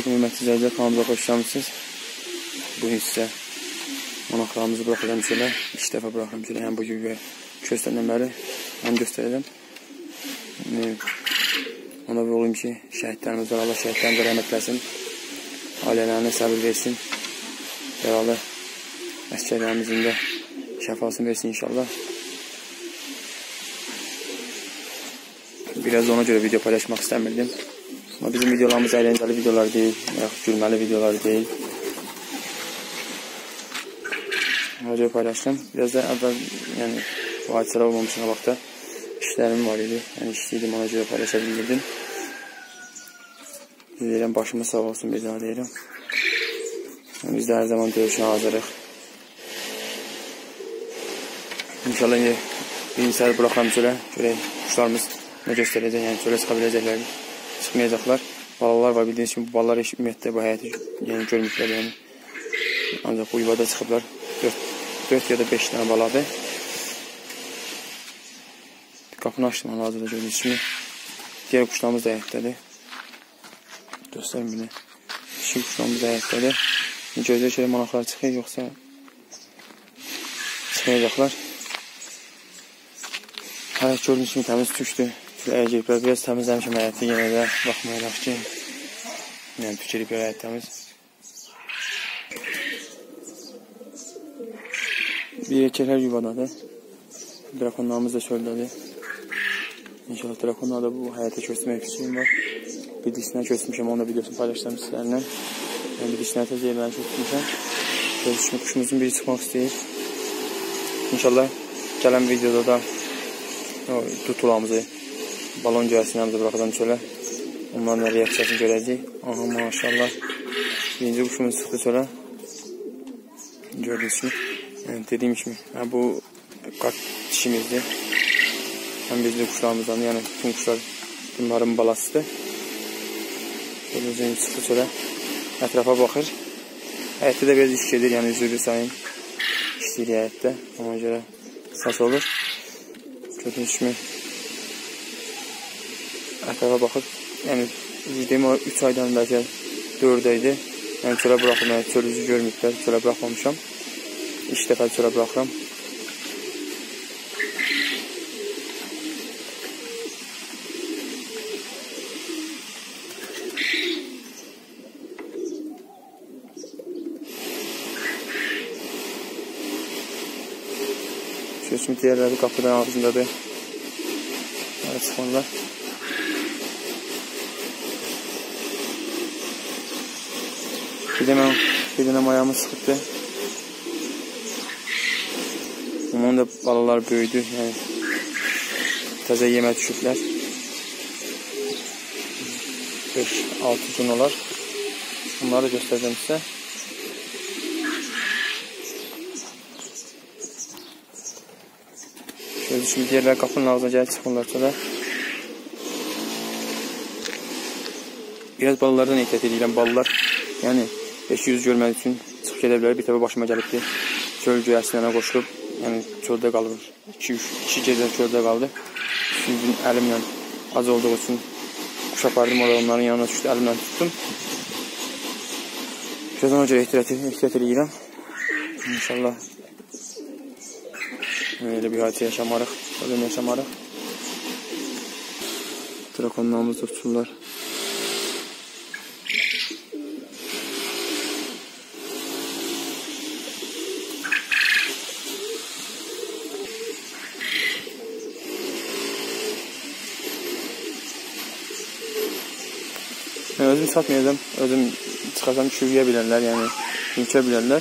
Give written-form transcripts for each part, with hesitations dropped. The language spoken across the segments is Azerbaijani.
Selamünaleyküm hörmətli izləyicilər, kanalımıza xoş gəlmisiniz. Bugün sizə monaqlarımızı bıraxacağım şöyle. 2 dəfə bıraxıram şöyle. Yəni bugün və köstəndən bəri onu göstərəcəm. Ona bir olayım ki, şəhidlərimiz var. Allah şəhidlərimizə rəhmət eləsin. Ailələrinə səbir versin. Yaralı əsgərlərimizin də şəfasını versin inşallah. Biraz ona göre video paylaşmak istəmirdim. Ama bizim videolarımız əyləncəli videolar deyil, yaxud gülməli videolar deyil. Ona göre paylaşdım. Biraz da əvvəl, yəni bu hadisələr olmamışına vaxtda işlərim var idi. Yəni işliydim, ona göre paylaşabildim. Deyirəm, başımız sağ olsun bir daha deyirəm. Biz də hər zaman döyüşünə hazırıq. İnşallah yine birinci səhər bıraxam şöyle. Görək kuşlarımız ne gösterəcək, yəni çölə çıxa biləcəklər, çıxmayacaqlar. Balalar var, bildiğiniz kimi bu balalar heç ümumiyyətlə bu həyatı yəni görmüşlər, yəni. Ancaq bu yuvada çıxıblar. 4 ya da 5 tane baladır. Qapını açdım hal-hazırda gördüyünüz kimi. Diğer kuşlarımız da həyətdədir. Göstərim bunu. Dişi kuşlarımız da həyətdədir. Gözlə şöyle monaqlar çıxır, yoxsa çıxmayacaqlar. Həyət gördüyünüz kimi təmiz tükdür. Əgər giriblər, biraz təmizləmişəm həyəti, yenə də baxmayaraq ki, yəni tükürüb həyət təmiz. Bir erkəklər yuvadadır. Drakonlarımız da çöldədir. İnşallah drakonlar da bu həyətə köçmək fikrim var. Bir dişinə köçmüşəm, onu da videosunu paylaşdım sizlərlə. Yəni bir dişinə tez yerlərini köçmüşəm. Görüşmə kuşumuzun biri çıxmaq istəyir. İnşallah gələn videoda da tutulamızı, balon cəhəsinəmizə bıraxacam çölə. Onların reaksiyasını görəcəyik. Aha, maşallah. Birinci kuşumuz çıxdı çölə. Gördüyünüz kimi. Yəni, dediyim kimi, bu qart dişimizdir. Həm bizli kuşlarımızdan, yəni bütün kuşlar bunların balasıdır. Gördüyünüz kimi çıxdı çölə. Ətrafa baxır. Həyətdə də biraz iş gedir, yəni üzrü sayın. İşləyir həyətdə. Ona görə səs olur. Gördüyünüz kimi ətrafa baxır. Yəni deyim, 3 aydan bəlkə 4 aydı. Yəni çölə bıraxım, yəni çöl üzü görməyiblər, çölə bıraxmamışam. 2 dəfə çölə bıraxıram. Şöyle diğerleri kapıdan ağzındadır. Evet, çıxanlar. Bir dənə ayağımı sıxıbdı. Onun da balalar böyüdü. Yəni, təzə yemə düşüblər. 5-6 gün olar. Bunları da göstərəcəm sizə. Şöyle şimdi diğerler kapının ağzına gəlib çıxırlar sonra. Biraz balalardan ehtiyat edirəm. Balalar, yəni 500 görmək üçün çıxıb gedə bilər. Bir təbə başıma gəlibdi. Çöl göyərsinə qoşulub, yəni çöldə qalır. 2 gecə çöldə qaldı. Şimdi əlimlə az olduğu üçün kuş apardım, orada onların yanına düşdü, əlimlə tuttum. Biraz ona görə ehtiyat edirəm. İnşallah öyle bir hadisə yaşamarıq, ölüm yaşamarıq. Drakonlarımız da tuturlar. Ben özüm satmayacağım, özüm çıxarsam çürüyə bilərlər, yəni ülkə bilərlər.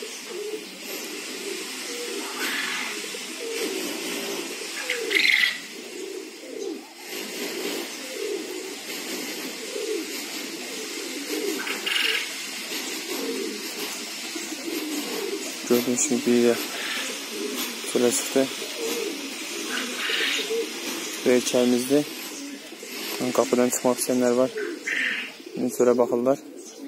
Gördüğünüz gibi biri de çölə çıxdı. Bu erkəyimizdir. Kapıdan çıxmaq istəyənlər var. Şimdi çölə baxırlar.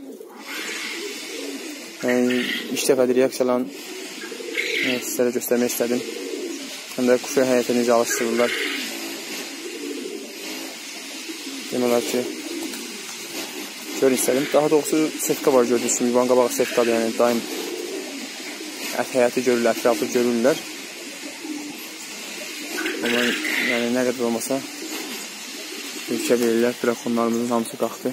Yəni, 2 dəfədir reaksiyalan sizlərə göstərmək istədim. Həm də kuşu həyətə necə alışdırırlar. Demək olar ki, görün istedim. Daha doğrusu setka var gördüğünüz kimi. Yuvan qabağı setkadır, yəni daim həyatı görürlər, ətrafı görürlər. Amma yəni nə qədər olmasa ülkə verirlər. Drakonlarımızın hamısı qalxdı.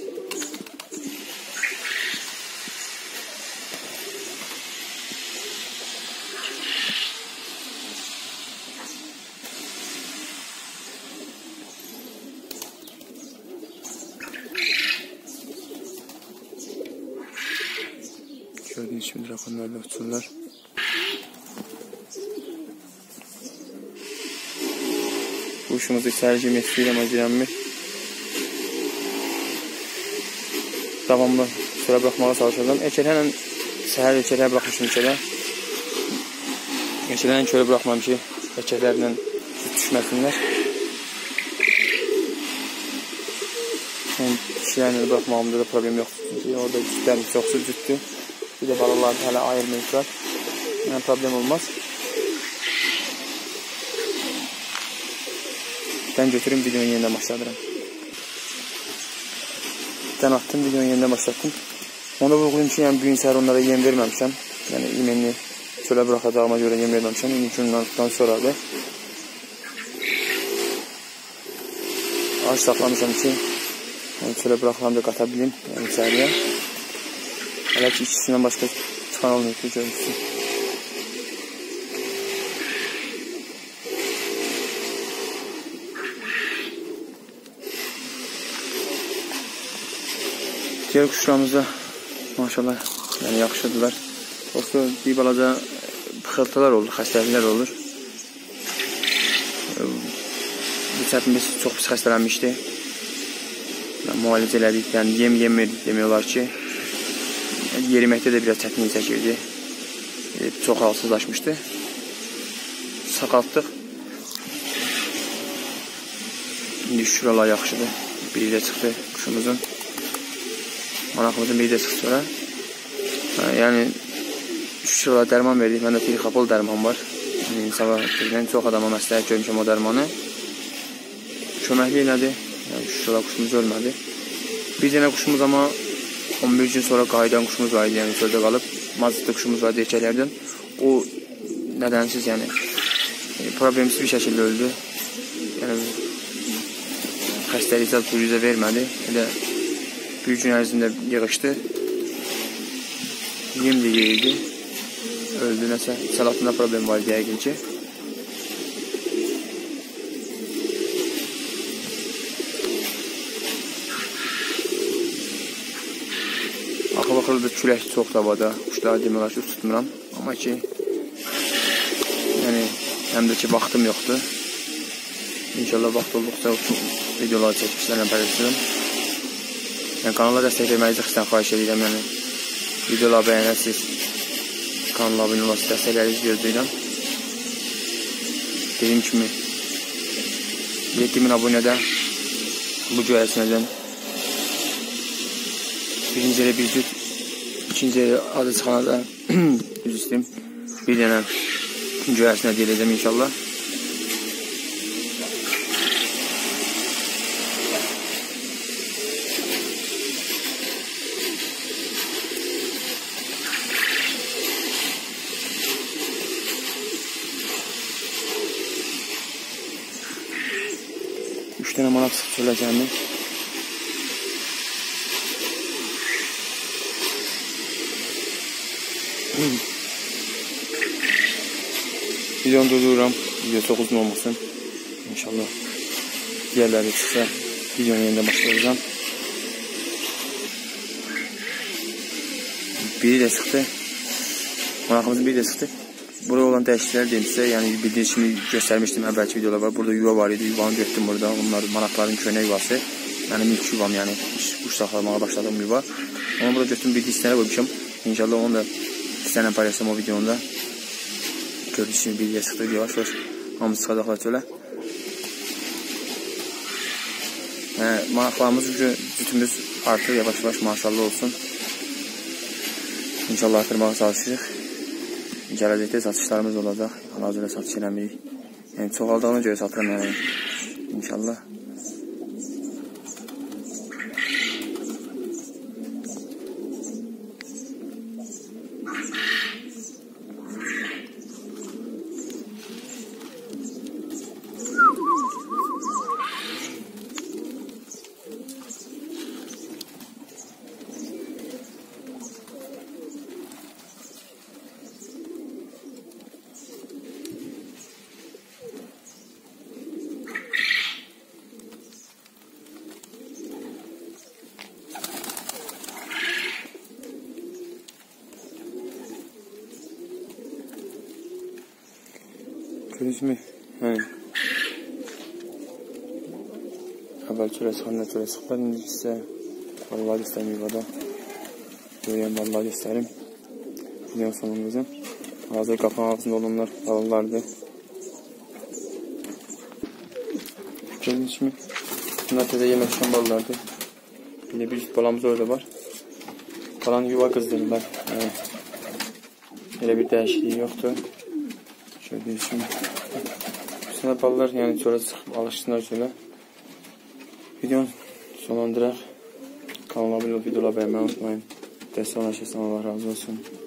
Gördüğünüz kimi drakonlarla uçurlar. Kuşumuzu içəri girmək amma girənmir. Davamlı çölə bıraxmağa çalışacağım. Erkəklərlə səhər erkəklər bıraxmışım çölə. Erkəklərlə çölə bıraxmam ki, erkəklərlə düşməsinlər. Kişilərlə bıraxmağımda da problem yoxdur. Çünki orada cütlərim çoxsu cütdür. Bir də balaları hələ ayırmayıblar. Yəni problem olmaz. Ben götürüm videonu yeniden başladıram. Ben attım videonu yeniden başlattım. Onda vurgulayım ki, yəni bugün səhər onlara yem verməmişəm. Yəni imenini çölə bıraxacağıma görə yem verməmişəm. İndi günlərdən sonradır. Ağaç saxlamışam ki, yəni çölə bıraxılan da qata bilim, yəni içəriyə. Hələ ki ikisindən başqa çıxan olmuyor ki, görürsün. Diğer kuşlarımız da maşallah yani yaxşıdırlar. Yoksa bir balaca pıxıltılar olur, xəstəliklər olur. Bu çəpimiz çox pis xəstələnmişdi. Müalicə elədik, yəni yem yemirdik demək olar ki. Yeriməkdə də biraz çətinlik çəkirdi. Çox halsızlaşmışdı. Saqaltdıq. İndi şükür Allah yaxşıdır. Biri də çıxdı kuşumuzun. Manaqımızın biri də çıxdı sonra. Yəni şükür Allah dərman verdik. Məndə pirixapol dərman var. İnsana çox adama məsləhət görmüşəm o dərmanı. Köməkli elədi. Yəni şükür Allah kuşumuz ölmədi. Bir dənə kuşumuz amma 11 gün sonra qayıdan kuşumuz var idi, yəni çöldə qalıb. Mazıtlı kuşumuz var erkəklərdən. O nədənsiz, yəni problemsiz bir şəkildə öldü. Yəni xəstəlik zat bu yüzə vermədi. Elə bir gün ərzində yığışdı. Yem də yeyildi. Öldü, nəsə salatında problem var idi yəqin ki. Axı-baxırlı da külək çox davada. Quşları demək olar ki, tutmuram. Amma ki, yəni, həm də ki, vaxtım yoxdur. İnşallah vaxt olduqca videoları çəkib sizlərlə paylaşırım. Yəni, kanala dəstək verməyinizi xüsusən xahiş edirəm. Yəni, videoları bəyənəsiniz. Kanala abunə olasınız, dəstəklərinizi gözləyirəm. Dediyim kimi, 7000 abunədə bu göyərsinəcən. Birinci elə bir cüt, ikinci elə adı çıxana da düz istəyim. Bir dənə göyərsinə deyiləcəm inşallah. Üç dənə manat söyləyəcəyimi. Videonu durdururam. Video çox uzun olmasın. İnşallah diğerləri çıxsa videonun yeniden başlayacağım. Biri də çıxdı. Manaqımızın biri də çıxdı. Buraya olan dəyişikliklər deyim sizə. Yəni bildiğiniz kimi göstərmişdim əvvəlki videolar var. Burada yuva var idi. Yuvanı götürdüm burada. Onlar manaqların köynək yuvası. Yəni ilk yuvam, yəni quş saxlamaya başladığım yuva. Onu burada götürdüm, bir disnələ qoymuşam. İnşallah onu da sizlərlə paylaşsam o videonda. Gördüyünüz kimi bilgiyə çıxdıq yavaş-yavaş. Hamımız çıxacaqlar çölə. Manaqlarımız cütümüz artır yavaş-yavaş, maşallah olsun. İnşallah artırmağa çalışırıq. Gələcəkdə satışlarımız olacaq. Hal-hazırda satış eləmirik. Yəni çoxaldığına görə satıram yəni. İnşallah. Gördünüz mü? Yani evvel çörəsixanada çörəsix ben size vallahi göstereyim yuvada. Göreyim vallahi göstereyim. Videonun sonunda hazır kapan altında olanlar balılardı. Gördünüz mü? Bunlar teze yemek düşen balılardı. Bir de bir çift balamız orada var. Kalan yuva kızdırdılar. Yani öyle bir değişikliği yoktu. Şöyle şimdi. Üstüne balılar yani sonra sıkıp alışsınlar şöyle. Videonu sonlandırar. Kanalıma abone olup videoları beğenmeyi unutmayın. Destek olan Allah razı olsun.